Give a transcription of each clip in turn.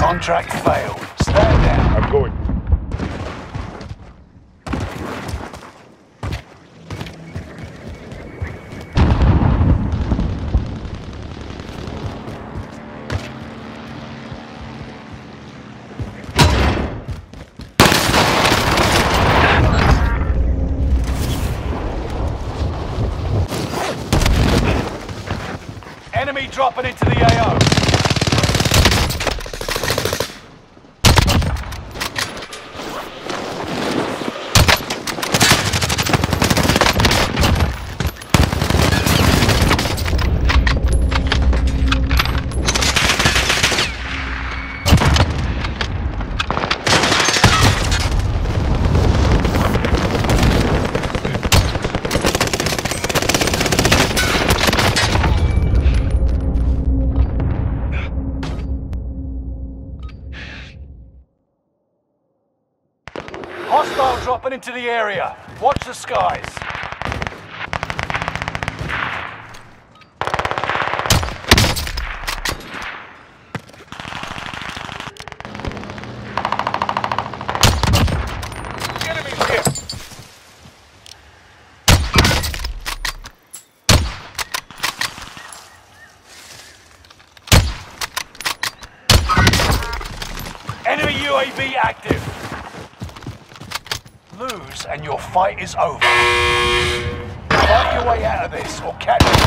Contract failed. Stand down. I'm going. Enemy dropping into the AO. Hostile dropping into the area. Watch the skies. Enemies here. Enemy UAV active. Lose and your fight is over. Fight your way out of this or catch it.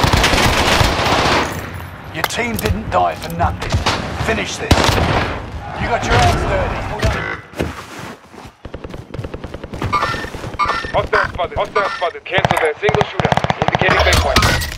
Your team didn't die for nothing. Finish this. You got your hands dirty. Hostile spotted. Hostile spotted. Cancel that single shootout. Indicating baseline.